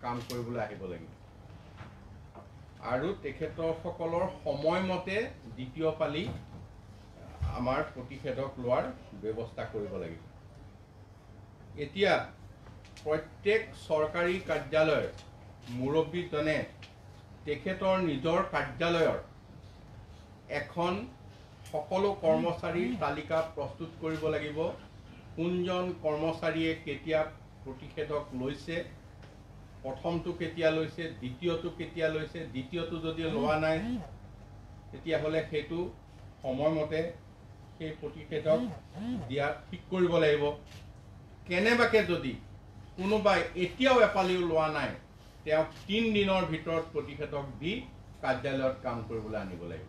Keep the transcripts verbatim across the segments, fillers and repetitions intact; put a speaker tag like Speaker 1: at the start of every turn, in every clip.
Speaker 1: কাম কৰিবলৈ আহিব লাগিব আৰু তেখেতসকলৰ সময়মতে দ্বিতীয় পালি আমাৰ প্ৰতিষেধক লোৱাৰ ব্যৱস্থা কৰিব লাগিব। এতিয়া প্ৰত্যেক চৰকাৰী কাৰ্যালয়ৰ মুৰব্বীজনে তেখেতৰ নিজৰ কাৰ্যালয়ৰ এখন সকলো কৰ্মচাৰীৰ তালিকা প্ৰস্তুত কৰিব লাগিব। কোনজন কৰ্মচাৰীয়ে কেতিয়া প্ৰতিষেধক লৈছে, প্ৰথমটো কেতিয়া লৈছে, দ্বিতীয়টো কেতিয়া লৈছে, দ্বিতীয়টো যদি লোৱা নাই তেতিয়াহ'লে সেইটো সময়মতে সেই প্ৰতিষেধক দিয়া ঠিক কৰিব লাগিব। কেনেবাকে যদি কোনোবাই এতিয়াও এপালিও লোৱা নাই তেওঁক তিন দিনৰ ভিতৰত প্ৰতিষেধক দি কাৰ্যালয়ত কাম কৰিবলৈ আনিব লাগিব।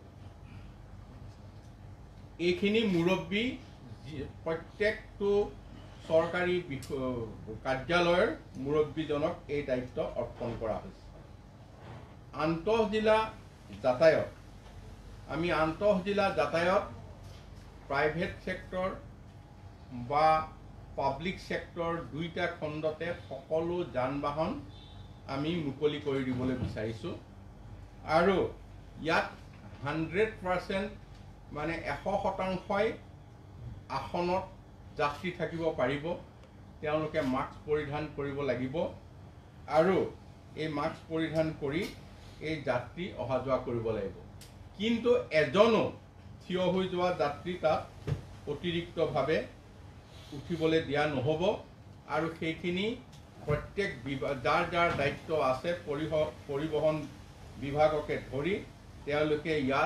Speaker 1: এইখিনি মুৰব্বী প্ৰত্যেকটো চৰকাৰী কাৰ্যালয়ৰ মুৰব্বীজনক এই দায়িত্ব অৰ্পণ কৰা হৈছে। আন্তঃজিলা যাতায়ত, আমি আন্তঃজিলা যাতায়ত প্ৰাইভেট সেক্টৰ বা পাব্লিক সেক্টৰ দুইটা খণ্ডতে সকলো যান বাহন আমি মুকলি কৰি দিবলৈ বিচাৰিছোঁ আৰু ইয়াত হাণ্ড্ৰেড পাৰ্চেণ্ট মানে এশ শতাংশই আসনত যাত্ৰী থাকিব পাৰিব। তেওঁলোকে মাস্ক পৰিধান কৰিব লাগিব আৰু এই মাস্ক পৰিধান কৰি এই যাত্ৰী অহা যোৱা কৰিব লাগিব। কিন্তু এজনো থিয় হৈ যোৱা যাত্ৰী তাত অতিৰিক্তভাৱে উঠিবলৈ দিয়া নহ'ব আৰু সেইখিনি প্ৰত্যেক বিভাগ যাৰ যাৰ দায়িত্ব আছে পৰিবহ পৰিবহণ বিভাগকে ধৰি তেওঁলোকে ইয়াত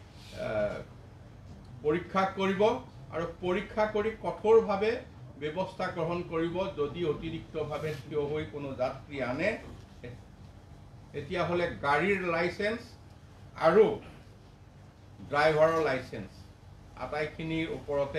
Speaker 1: পৰীক্ষা কৰিব আৰু পৰীক্ষা কৰি কঠোৰভাৱে ব্যৱস্থা গ্ৰহণ কৰিব। যদি অতিৰিক্তভাৱে থিয় হৈ কোনো যাত্ৰী আনে তেতিয়াহ'লে গাড়ীৰ লাইচেন্স আৰু ড্ৰাইভাৰৰ লাইচেন্স আটাইখিনিৰ ওপৰতে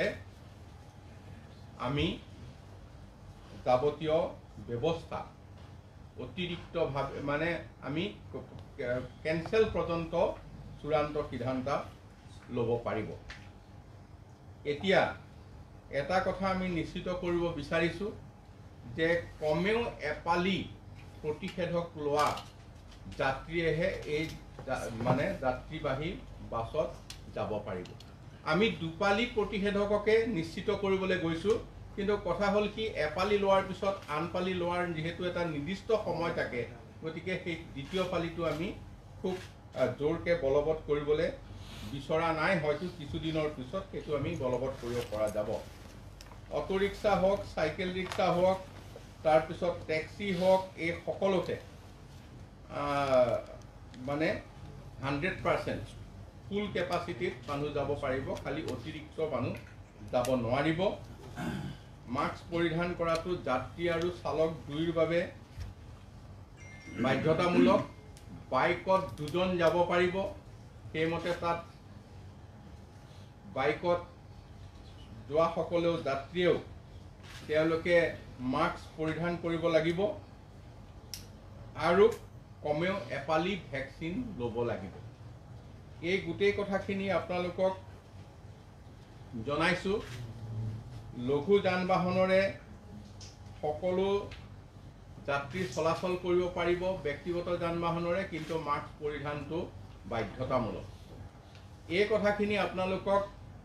Speaker 1: আমি যাৱতীয় ব্যৱস্থা অতিৰিক্তভাৱে মানে আমি কেঞ্চেল পৰ্যন্ত চূড়ান্ত সিদ্ধান্ত ল'ব পাৰিব। এতিয়া এটা কথা আমি নিশ্চিত কৰিব বিচাৰিছোঁ যে কমেও এপালি প্ৰতিষেধক লোৱা যাত্ৰীয়েহে এই মানে যাত্ৰীবাহী বাছত যাব পাৰিব। আমি দুপালি প্ৰতিষেধককে নিশ্চিত কৰিবলৈ গৈছোঁ, কিন্তু কথা হ'ল কি এপালি লোৱাৰ পিছত আন পালি লোৱাৰ যিহেতু এটা নিৰ্দিষ্ট সময় থাকে, গতিকে সেই দ্বিতীয় পালিটো আমি খুব জোৰকৈ বলবৎ কৰিবলৈ বিচৰা নাই। হয়তো কিছুদিনৰ পিছত সেইটো আমি বলবৎ কৰিব পৰা যাব। অটো ৰিক্সা হওক, চাইকেল ৰিক্সা হওক, তাৰপিছত টেক্সি হওক, এই সকলোতে মানে হাণ্ড্ৰেড পাৰ্চেণ্ট ফুল কেপাচিটিত মানুহ যাব পাৰিব, খালি অতিৰিক্ত মানুহ যাব নোৱাৰিব। মাস্ক পৰিধান কৰাটো যাত্ৰী আৰু চালক দুয়োৰ বাবে বাধ্যতামূলক। বাইকত দুজন যাব পাৰিব, সেইমতে তাত বাইকত যোৱাসকলেও যাত্ৰীয়েও তেওঁলোকে মাস্ক পৰিধান কৰিব লাগিব আৰু কমেও এপালি ভেকচিন ল'ব লাগিব। এই গোটেই কথাখিনি আপোনালোকক জনাইছোঁ। লঘু যান বাহনৰে সকলো যাত্ৰী চলাচল কৰিব পাৰিব, ব্যক্তিগত যান বাহনৰে কিন্তু মাস্ক পৰিধানটো বাধ্যতামূলক। এই কথাখিনি আপোনালোকক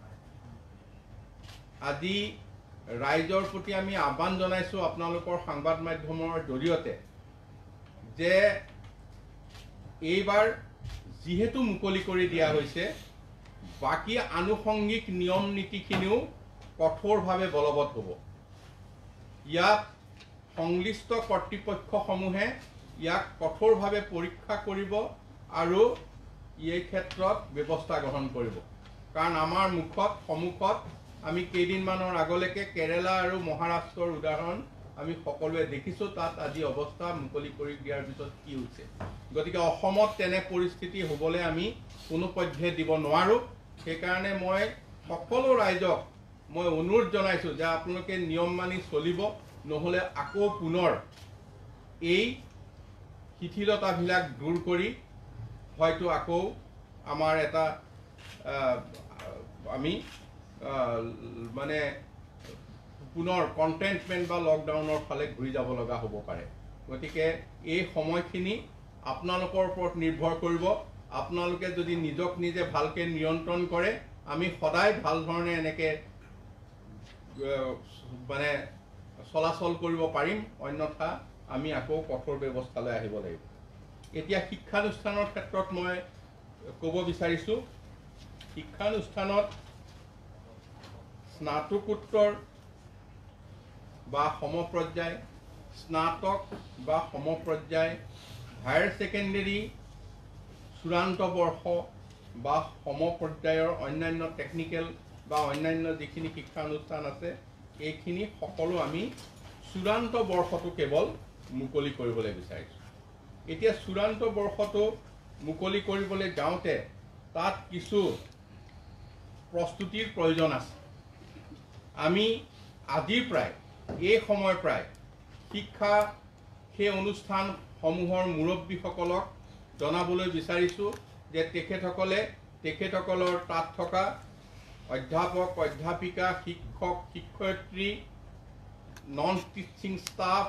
Speaker 1: আজি ৰাইজৰ প্ৰতি আমি আহ্বান জনাইছোঁ আপোনালোকৰ সংবাদ মাধ্যমৰ জৰিয়তে যে এইবাৰ যিহেতু মুকলি কৰি দিয়া হৈছে, বাকী আনুষংগিক নিয়ম নীতিখিনিও কঠোৰভাৱে বলবৎ হ'ব। ইয়াত সংশ্লিষ্ট কৰ্তৃপক্ষসমূহে ইয়াক কঠোৰভাৱে পৰীক্ষা কৰিব আৰু এই ক্ষেত্ৰত ব্যৱস্থা গ্ৰহণ কৰিব। কাৰণ আমাৰ মুখত সন্মুখত আমি কেইদিনমানৰ আগলৈকে কেৰেলা আৰু মহাৰাষ্ট্ৰৰ উদাহৰণ আমি সকলোৱে দেখিছোঁ। তাত আজি অৱস্থা মুকলি কৰি দিয়াৰ পিছত কি হৈছে। গতিকে অসমত তেনে পৰিস্থিতি হ'বলৈ আমি কোনো পধ্যে দিব নোৱাৰোঁ। সেইকাৰণে মই সকলো ৰাইজক মই অনুৰোধ জনাইছোঁ যে আপোনালোকে নিয়ম মানি চলিব, নহ'লে আকৌ পুনৰ এই শিথিলতাবিলাক দূৰ কৰি হয়তো আকৌ আমাৰ এটা আমি মানে পুনৰ কণ্টেইনমেণ্ট বা লকডাউনৰ ফালে ঘূৰি যাব লগা হ'ব পাৰে। গতিকে এই সময়খিনি আপোনালোকৰ ওপৰত নিৰ্ভৰ কৰিব। আপোনালোকে যদি নিজক নিজে ভালকৈ নিয়ন্ত্ৰণ কৰে আমি সদায় ভাল ধৰণে এনেকৈ মানে চলাচল কৰিব পাৰিম, অন্যথা আমি আকৌ কঠোৰ ব্যৱস্থালৈ আহিব লাগিব। এতিয়া শিক্ষানুষ্ঠানৰ ক্ষেত্ৰত মই ক'ব বিচাৰিছোঁ, শিক্ষানুষ্ঠানত স্নাতকোত্তৰ বা সমপৰ্যায়, স্নাতক বা সমপৰ্যায়, হায়াৰ ছেকেণ্ডেৰী চূড়ান্ত বৰ্ষ বা সমপৰ্যায়ৰ অন্যান্য টেকনিকেল বা অন্যান্য যিখিনি শিক্ষানুষ্ঠান আছে এইখিনি সকলো আমি চূড়ান্ত বৰ্ষটো কেৱল মুকলি কৰিবলৈ বিচাৰিছোঁ। এতিয়া চূড়ান্ত বৰ্ষটো মুকলি কৰিবলৈ যাওঁতে তাত কিছু প্ৰস্তুতিৰ প্ৰয়োজন আছে। আমি আজিৰ প্ৰায় এই সময় প্ৰায় শিক্ষা সেই অনুষ্ঠানসমূহৰ মুৰব্বীসকলক জনাবলৈ বিচাৰিছোঁ যে তেখেতসকলে তেখেতসকলৰ তাত থকা অধ্যাপক, অধ্যাপিকা, শিক্ষক, শিক্ষয়িত্ৰী, নন টিচিং ষ্টাফ,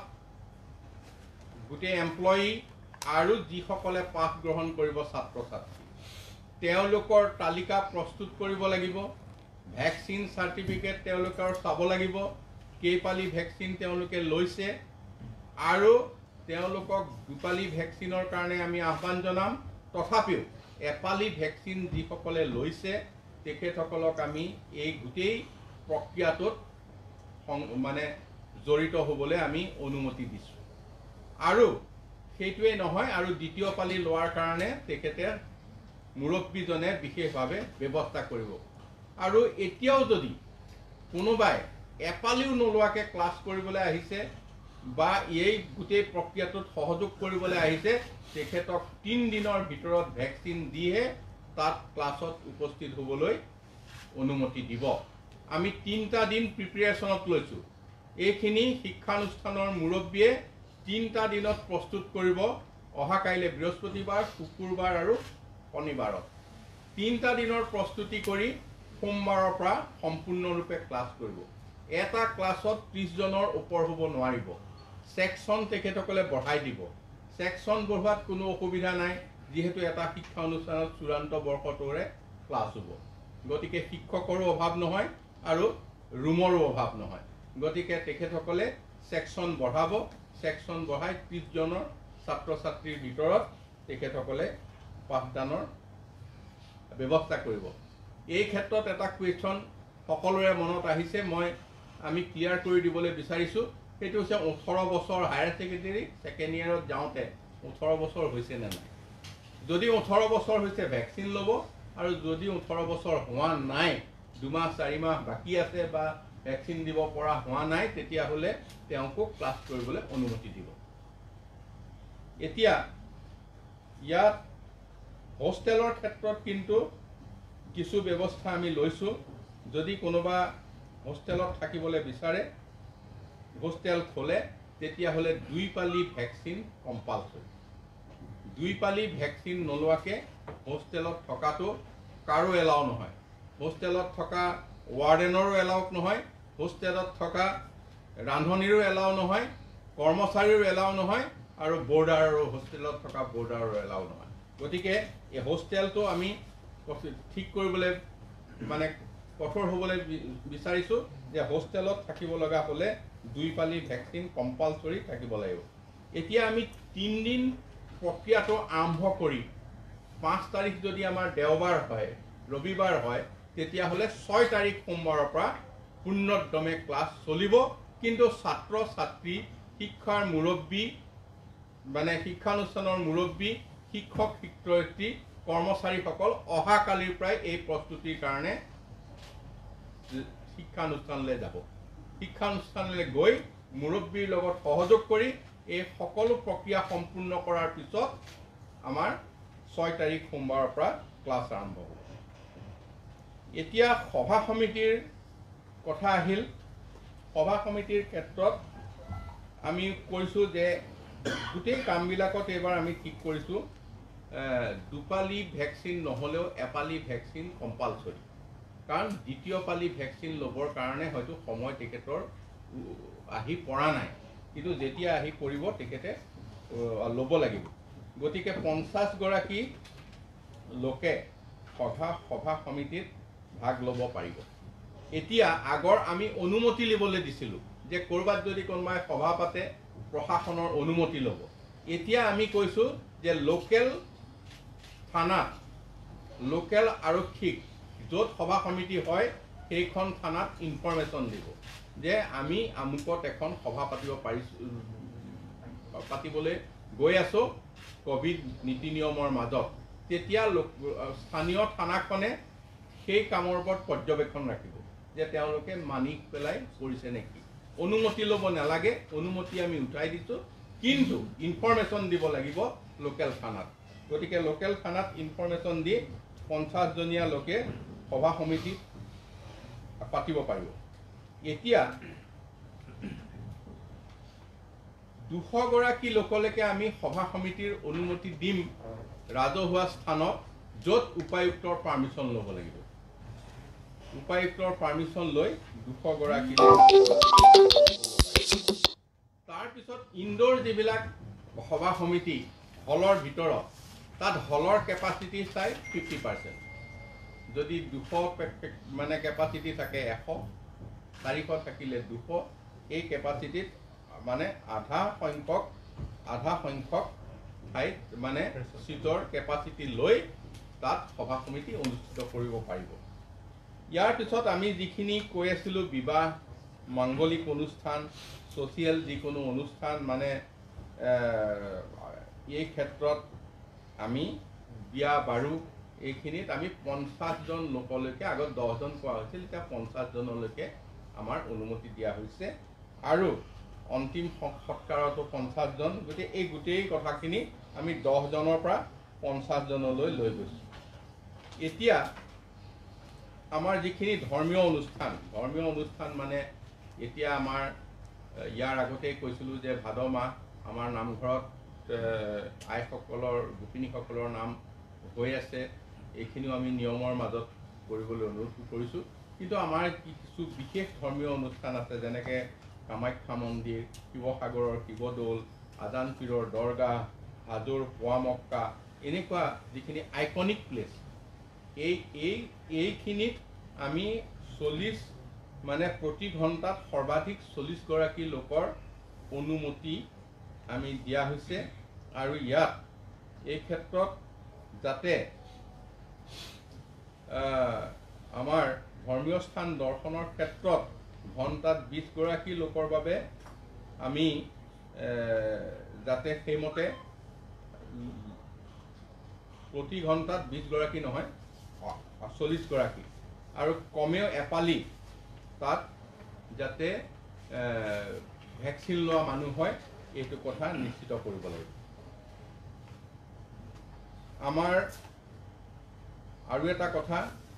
Speaker 1: গোটেই এমপ্লয়ী আৰু যিসকলে পাঠ গ্ৰহণ কৰিব ছাত্ৰ ছাত্ৰী তেওঁলোকৰ তালিকা প্ৰস্তুত কৰিব লাগিব। ভেকচিন চাৰ্টিফিকেট তেওঁলোকৰ চাব লাগিব, কেইপালি ভেকচিন তেওঁলোকে লৈছে, আৰু তেওঁলোকক দুপালি ভেকচিনৰ কাৰণে আমি আহ্বান জনাম। তথাপিও এপালি ভেকচিন যিসকলে লৈছে তেখেতসকলক আমি এই গোটেই প্ৰক্ৰিয়াটোত মানে জড়িত হ'বলৈ আমি অনুমতি দিছোঁ। আৰু সেইটোৱেই নহয়, আৰু দ্বিতীয় পালি লোৱাৰ কাৰণে তেখেতে মুৰব্বীজনে বিশেষভাৱে ব্যৱস্থা কৰিব। আৰু এতিয়াও যদি কোনোবাই এপালিও নোলোৱাকৈ ক্লাছ কৰিবলৈ আহিছে বা এই গোটেই প্ৰক্ৰিয়াটোত সহযোগ কৰিবলৈ আহিছে তেখেতক তিনি দিনৰ ভিতৰত ভেকচিন দিহে তাত ক্লাছত উপস্থিত হ'বলৈ অনুমতি দিব। আমি তিনিটা দিন প্ৰিপেৰেশ্যনত লৈছোঁ। এইখিনি শিক্ষানুষ্ঠানৰ মুৰব্বীয়ে তিনিটা দিনত প্ৰস্তুত কৰিব। অহা কাইলৈ বৃহস্পতিবাৰ, শুকুৰবাৰ আৰু শনিবাৰত তিনিটা দিনৰ প্ৰস্তুতি কৰি সোমবাৰৰ পৰা সম্পূৰ্ণৰূপে ক্লাছ কৰিব। এটা ক্লাছত ত্ৰিছজনৰ ওপৰ হ'ব নোৱাৰিব। ছেকশ্যন তেখেতসকলে বঢ়াই দিব। ছেকশ্যন বঢ়োৱাত কোনো অসুবিধা নাই, যিহেতু এটা শিক্ষা অনুষ্ঠানত চূড়ান্ত বৰ্ষটোৰে ক্লাছ হ'ব। গতিকে শিক্ষকৰো অভাৱ নহয় আৰু ৰুমৰো অভাৱ নহয়। গতিকে তেখেতসকলে ছেকশ্যন বঢ়াব। ছেকশ্যন বঢ়াই ত্ৰিছজনৰ ছাত্ৰ ছাত্ৰীৰ ভিতৰত তেখেতসকলে পাঠদানৰ ব্যৱস্থা কৰিব। এই ক্ষেত্ৰত এটা কুৱেশ্যন সকলোৰে মনত আহিছে, মই আমি ক্লিয়াৰ কৰি দিবলৈ বিচাৰিছোঁ। সেইটো হৈছে ওঠৰ বছৰ হায়াৰ ছেকেণ্ডেৰী ছেকেণ্ড ইয়েৰত যাওঁতে ওঠৰ বছৰ হৈছে নে নাই। যদি ওঠৰ বছৰ হৈছে ভেকচিন ল'ব, আৰু যদি ওঠৰ বছৰ হোৱা নাই, দুমাহ চাৰি মাহ বাকী আছে বা ভেকচিন দিব পৰা হোৱা নাই, তেতিয়াহ'লে তেওঁকো ক্লাছ কৰিবলৈ অনুমতি দিব। এতিয়া ইয়াত হোষ্টেলৰ ক্ষেত্ৰত কিন্তু কিছু ব্যৱস্থা আমি লৈছোঁ। যদি কোনোবা হোষ্টেলত থাকিবলৈ বিচাৰে, হোষ্টেল খোলে, তেতিয়াহ'লে দুই পালি ভেকচিন কম্পালচৰি। দুই পালি ভেকচিন নোলোৱাকৈ হোষ্টেলত থকাটো কাৰো এলাও নহয়। হোষ্টেলত থকা ৱাৰ্ডেনৰো এলাউ নহয়, হোষ্টেলত থকা ৰান্ধনীৰো এলাউ নহয়, কৰ্মচাৰীৰো এলাউ নহয়, আৰু বৰ্ডাৰৰো হোষ্টেলত থকা বৰ্ডাৰৰো এলাউ নহয়। গতিকে এই হোষ্টেলটো আমি ঠিক কৰিবলৈ মানে কঠোৰ হ'বলৈ বিচাৰিছোঁ যে হোষ্টেলত থাকিব লগা হ'লে দুই পালি ভেকচিন কম্পালচৰি থাকিব লাগিব। এতিয়া আমি তিনিদিন প্ৰক্ৰিয়াটো আৰম্ভ কৰি পাঁচ তাৰিখ যদি আমাৰ দেওবাৰ হয়, ৰবিবাৰ হয়, তেতিয়াহ'লে ছয় তাৰিখ সোমবাৰৰ পৰা পূৰ্ণোদ্যমে ক্লাছ চলিব। কিন্তু ছাত্ৰ ছাত্ৰী, শিক্ষাৰ মুৰব্বী মানে শিক্ষানুষ্ঠানৰ মুৰব্বী, শিক্ষক শিক্ষয়িত্ৰী, কৰ্মচাৰীসকল অহাকালিৰ পৰাই এই প্ৰস্তুতিৰ কাৰণে শিক্ষানুষ্ঠানলৈ যাব। শিক্ষানুষ্ঠানলৈ গৈ মুৰব্বীৰ লগত সহযোগ কৰি এই সকলো প্ৰক্ৰিয়া সম্পূৰ্ণ কৰাৰ পিছত আমাৰ ছয় তাৰিখ সোমবাৰৰ পৰা ক্লাছ আৰম্ভ হ'ব। এতিয়া সভা সমিতিৰ কথা আহিল। সভা সমিতিৰ ক্ষেত্ৰত আমি কৈছোঁ যে গোটেই কামবিলাকত এইবাৰ আমি ঠিক কৰিছোঁ দুপালি ভেকচিন নহ'লেও এপালি ভেকচিন কম্পালচৰি। কাৰণ দ্বিতীয় পালি ভেকচিন ল'বৰ কাৰণে হয়তো সময় তেখেতৰ আহি পৰা নাই, কিন্তু যেতিয়া আহি পৰিব তেখেতে ল'ব লাগিব। গতিকে পঞ্চাছ গৰাকী লোকে সভা সভা সমিতিত ভাগ ল'ব পাৰিব। এতিয়া আগৰ আমি অনুমতি ল'বলৈ দিছিলোঁ যে ক'ৰবাত যদি কোনোবাই সভা পাতে প্ৰশাসনৰ অনুমতি ল'ব। এতিয়া আমি কৈছোঁ যে লোকেল থানাত লোকেল আৰক্ষীক য'ত সভা সমিতি হয় সেইখন থানাত ইনফৰমেশ্যন দিব যে আমি আমুকত এখন সভা পাতিব পাৰিছোঁ পাতিবলৈ গৈ আছোঁ কোভিড নীতি নিয়মৰ মাজত। তেতিয়া স্থানীয় থানাখনে সেই কামৰ ওপৰত পৰ্যবেক্ষণ ৰাখিব যে তেওঁলোকে মানি পেলাই কৰিছে নেকি। অনুমতি ল'ব নালাগে, অনুমতি আমি উঠাই দিছোঁ, কিন্তু ইনফৰমেশ্যন দিব লাগিব লোকেল থানাত। গতিকে লোকেল থানাত ইনফৰমেশ্যন দি পঞ্চাছজনীয়া লোকে সভা সমিতি পাতিব পাৰিব। এতিয়া দুশগৰাকী লোকলৈকে আমি সভা সমিতিৰ অনুমতি দিম ৰাজহুৱা স্থানত, য'ত উপায়ুক্তৰ পাৰ্মিশ্যন ল'ব লাগিব। উপায়ুক্তৰ পাৰ্মিশ্যন লৈ দুশগৰাকী। তাৰপিছত ইনডোৰ যিবিলাক সভা সমিতি হলৰ ভিতৰত, তাত হলৰ কেপাচিটি চাই ফিফটি পাৰ্চেণ্ট। যদি দুশ মানে কেপাচিটি থাকে এশ, চাৰিশ থাকিলে দুশ, এই কেপাচিটিত মানে আধা সংখ্যক আধা সংখ্যক ঠাইত মানে চিটৰ কেপাচিটি লৈ তাত সভা সমিতি অনুষ্ঠিত কৰিব পাৰিব। ইয়াৰ পিছত আমি যিখিনি কৈ আছিলোঁ বিবাহ, মাংগলিক অনুষ্ঠান, ছ'চিয়েল যিকোনো অনুষ্ঠান, মানে এই ক্ষেত্ৰত আমি বিয়া বাৰু এইখিনিত আমি পঞ্চাছজন লোকলৈকে, আগত দহজন কোৱা হৈছিল, এতিয়া পঞ্চাছজনলৈকে আমাৰ অনুমতি দিয়া হৈছে। আৰু অন্তিম সৎকাৰতো পঞ্চাছজন। গতিকে এই গোটেই কথাখিনি আমি দহজনৰ পৰা পঞ্চাছজনলৈ লৈ গৈছোঁ। এতিয়া আমাৰ যিখিনি ধৰ্মীয় অনুষ্ঠান, ধৰ্মীয় অনুষ্ঠান মানে এতিয়া আমাৰ ইয়াৰ আগতেই কৈছিলোঁ যে ভাদ মাহ আমাৰ নামঘৰত আইসকলৰ গোপিনীসকলৰ নাম হৈ আছে। এইখিনিও আমি নিয়মৰ মাজত কৰিবলৈ অনুৰোধ কৰিছোঁ। কিন্তু আমাৰ কিছু বিশেষ ধৰ্মীয় অনুষ্ঠান আছে, যেনেকৈ কামাখ্যা মন্দিৰ, শিৱসাগৰৰ শিৱদৌল, আজান পীৰৰ দৰগাহ, হাজোৰ পোৱামক্কা, এনেকুৱা যিখিনি আইকনিক প্লেচ, এই এই এইখিনিত আমি চল্লিছ মানে প্ৰতি ঘণ্টাত সৰ্বাধিক চল্লিছগৰাকী লোকৰ অনুমতি আমি দিয়া হৈছে। আৰু ইয়াত এই ক্ষেত্ৰত যাতে আমাৰ ধৰ্মীয় স্থান দৰ্শনৰ ক্ষেত্ৰত ঘণ্টাত বিছগৰাকী লোকৰ বাবে আমি যাতে সেইমতে প্ৰতি ঘণ্টাত বিছগৰাকী নহয় চল্লিছগৰাকী, আৰু কমেও এপালি তাত যাতে ভেকচিন লোৱা মানুহ হয় এইটো কথা নিশ্চিত কৰিব লাগিব। আমাৰ আৰু এটা কথা,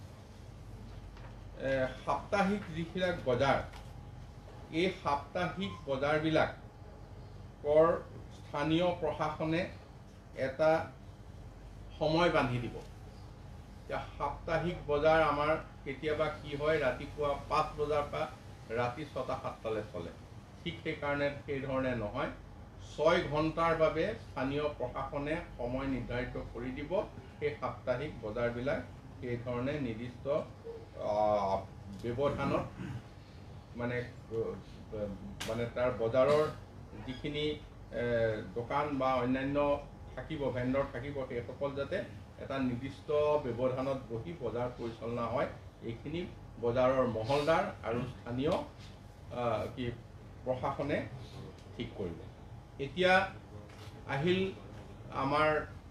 Speaker 1: সাপ্তাহিক যিবিলাক বজাৰ, এই সাপ্তাহিক বজাৰবিলাকৰ স্থানীয় প্ৰশাসনে এটা সময় বান্ধি দিব। এতিয়া সাপ্তাহিক বজাৰ আমাৰ কেতিয়াবা কি হয়, ৰাতিপুৱা পাঁচ বজাৰ পৰা ৰাতি ছটা সাতটালৈ চলে। ঠিক সেইকাৰণে সেইধৰণে নহয়, ছয় ঘণ্টাৰ বাবে স্থানীয় প্ৰশাসনে সময় নিৰ্ধাৰিত কৰি দিব। সেই সাপ্তাহিক বজাৰবিলাক সেইধৰণে নিৰ্দিষ্ট ব্যৱধানত মানে মানে তাৰ বজাৰৰ যিখিনি দোকান বা অন্যান্য থাকিব, ভেণ্ডৰ থাকিব, সেইসকল যাতে এটা নিৰ্দিষ্ট ব্যৱধানত বহি বজাৰ পৰিচালনা হয়, এইখিনি বজাৰৰ মহলদাৰ আৰু স্থানীয় কি প্ৰশাসনে ঠিক কৰিব। এতিয়া আহিল আমাৰ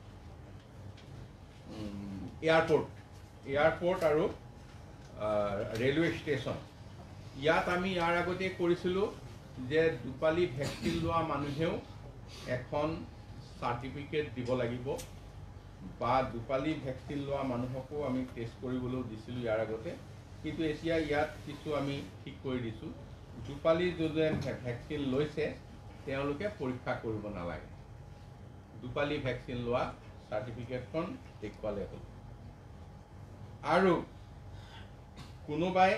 Speaker 1: এয়াৰপোৰ্ট এয়াৰপোৰ্ট আৰু ৰেলৱে ষ্টেচন। ইয়াত আমি ইয়াৰ আগতে কৰিছিলোঁ যে দুপালি ভেকচিন লোৱা মানুহেও এখন চাৰ্টিফিকেট দিব লাগিব, বা দুপালি ভেকচিন লোৱা মানুহকো আমি টেষ্ট কৰিবলৈও দিছিলোঁ ইয়াৰ আগতে। কিন্তু এতিয়া ইয়াত কিছু আমি ঠিক কৰি দিছোঁ, দুপালি যোনে ভেকচিন লৈছে তেওঁলোকে পৰীক্ষা কৰিব নালাগে, দুপালি ভেকচিন লোৱা চাৰ্টিফিকেটখন দেখুৱালে হ'ল। আৰু কোনোবাই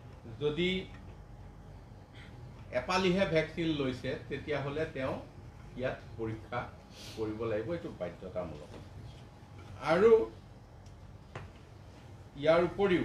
Speaker 1: যদি এপালিহে ভেকচিন লৈছে তেতিয়াহ'লে তেওঁ ইয়াত পৰীক্ষা কৰিব লাগিব, এইটো বাধ্যতামূলক। আৰু ইয়াৰ উপৰিও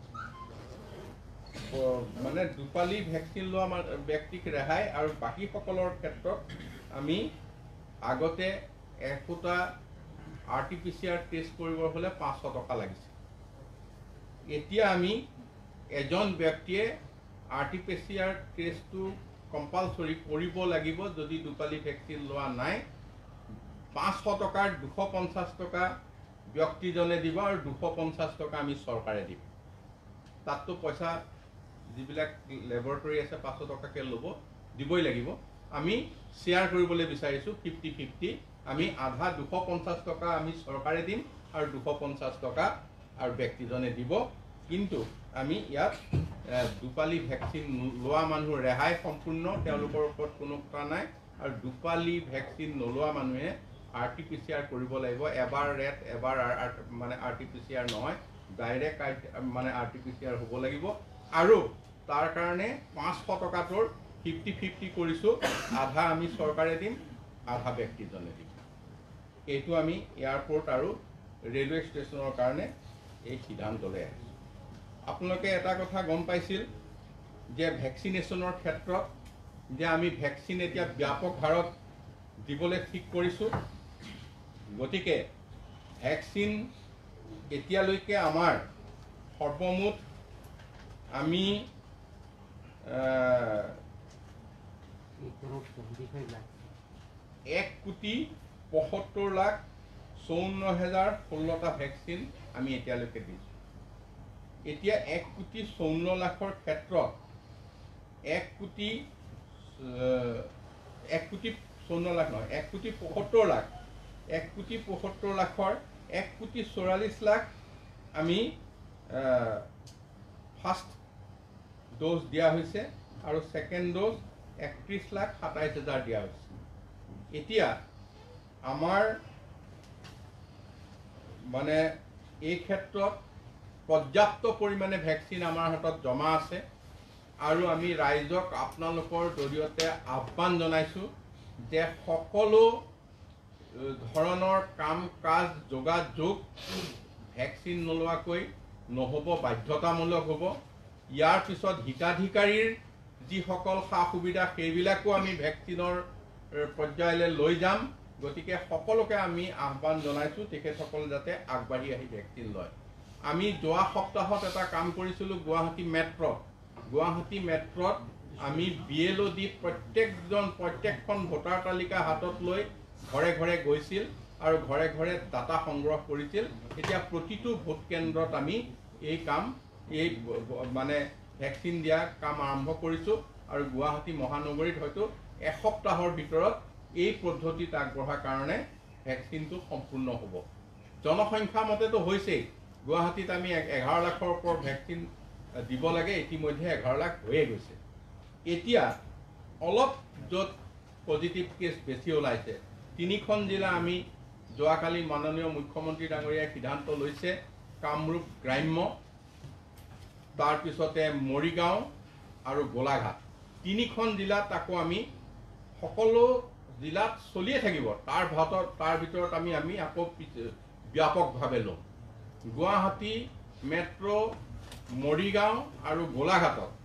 Speaker 1: মানে দুপালি ভেকচিন লোৱা ব্যক্তিক ৰেহাই, আৰু বাকীসকলৰ ক্ষেত্ৰত আমি আগতে এশটা R T P C R test কৰিব হ'লে পাঁচশ টকা লাগিছিল। এতিয়া আমি এজন ব্যক্তিয়ে R T P C R টেষ্টটো কম্পালচৰি কৰিব লাগিব যদি দুপালি ভেকচিন লোৱা নাই। পাঁচশ টকাৰ দুশ পঞ্চাছ টকা ব্যক্তিজনে দিব আৰু দুশ পঞ্চাছ টকা আমি চৰকাৰে দিম। তাততো পইচা যিবিলাক লেবৰেটৰী আছে পাঁচশ টকাকৈ ল'ব, দিবই লাগিব। আমি শ্বেয়াৰ কৰিবলৈ বিচাৰিছোঁ ফিফটি ফিফটি। আমি আধা দুশ পঞ্চাছ টকা আমি চৰকাৰে দিম আৰু দুশ পঞ্চাছ টকা আৰু ব্যক্তিজনে দিব। কিন্তু আমি ইয়াত দুপালি ভেকচিন লোৱা মানুহ ৰেহাই সম্পূৰ্ণ, তেওঁলোকৰ ওপৰত কোনো কথা নাই। আৰু দুপালি ভেকচিন নলোৱা মানুহে R T P C R কৰিব লাগিব। এবাৰ ৰেট এবাৰ মানে R T P C R নহয়, ডাইৰেক্ট মানে R T P C R হ'ব লাগিব। আৰু তাৰ কাৰণে পাঁচশ টকাটোৰ ফিফটি ফিফটি কৰিছোঁ, আধা আমি চৰকাৰে দিম, আধা ব্যক্তিজনে দিম। এইটো আমি এয়াৰপৰ্ট আৰু ৰেলৱে ষ্টেচনৰ কাৰণে এই সিদ্ধান্ত লৈ আহিছোঁ। আপোনালোকে এটা কথা গম পাইছিল যে ভেকচিনেশ্যনৰ ক্ষেত্ৰত যে আমি ভেকচিন এতিয়া ব্যাপক হাৰত দিবলৈ ঠিক কৰিছোঁ। গতিকে ভেকচিন এতিয়ালৈকে আমাৰ সৰ্বমুঠ আমি এক কোটি পঁয়সত্তৰ লাখ চৌৱন্ন হাজাৰ ষোল্লটা ভেকচিন আমি এতিয়ালৈকে দিছোঁ। এতিয়া এক কোটি চৌৱন্ন লাখৰ ক্ষেত্ৰত এক কোটি এক কোটি চৌৱন্ন লাখ নহয়, এক কোটি পঁয়সত্তৰ লাখ এক কোটি পঁয়সত্তৰ লাখৰ এক কোটি চৌৰাল্লিছ লাখ আমি ফাৰ্ষ্ট ড'জ দিয়া হৈছে আৰু ছেকেণ্ড ড'জ একত্ৰিছ লাখ সাতাইছ হাজাৰ দিয়া হৈছে। এতিয়া আমাৰ মানে এই ক্ষেত্ৰত পৰ্যাপ্ত পৰিমাণে ভেকচিন আমাৰ হাতত জমা আছে। আৰু আমি ৰাইজক আপোনালোকৰ জৰিয়তে আহ্বান জনাইছোঁ যে সকলো ধৰণৰ কাম কাজ যোগাযোগ ভেকচিন নোলোৱাকৈ নহ'ব, বাধ্যতামূলক হ'ব। ইয়াৰ পিছত হিতাধিকাৰীৰ যিসকল সা সুবিধা সেইবিলাকো আমি ভেকচিনৰ পৰ্যায়লৈ লৈ যাম। গতিকে সকলোকে আমি আহ্বান জনাইছোঁ তেখেতসকল যাতে আগবাঢ়ি আহি ভেকচিন লয়। আমি যোৱা সপ্তাহত এটা কাম কৰিছিলোঁ গুৱাহাটী মেট্ৰত। গুৱাহাটী মেট্ৰত আমি বি এল অ' দি প্ৰত্যেকজন প্ৰত্যেকখন ভোটাৰ তালিকা হাতত লৈ ঘৰে ঘৰে গৈছিল আৰু ঘৰে ঘৰে ডাটা সংগ্ৰহ কৰিছিল। এতিয়া প্ৰতিটো ভোট কেন্দ্ৰত আমি এই কাম এই মানে ভেকচিন দিয়া কাম আৰম্ভ কৰিছোঁ। আৰু গুৱাহাটী মহানগৰীত হয়তো এসপ্তাহৰ ভিতৰত এই পদ্ধতিত আগবঢ়াৰ কাৰণে ভেকচিনটো সম্পূৰ্ণ হ'ব। জনসংখ্যা মতেতো হৈছেই, গুৱাহাটীত আমি এঘাৰ লাখৰ ওপৰত ভেকচিন দিব লাগে, ইতিমধ্যে এঘাৰ লাখ হৈয়ে গৈছে। এতিয়া অলপ য'ত পজিটিভ কেছ বেছি ওলাইছে, তিনিখন জিলা আমি যোৱাকালি মাননীয় মুখ্যমন্ত্ৰী ডাঙৰীয়াই সিদ্ধান্ত লৈছে, কামৰূপ গ্ৰাম্য, তাৰপিছতে মৰিগাঁও আৰু গোলাঘাট, তিনিখন জিলাত আকৌ আমি সকলো জিলাত চলিয়ে থাকিব। তাৰ ভাতত তাৰ ভিতৰত আমি আমি আকৌ ব্যাপকভাৱে ল'ম। গুৱাহাটী মেট্ৰ', মৰিগাঁও আৰু গোলাঘাটত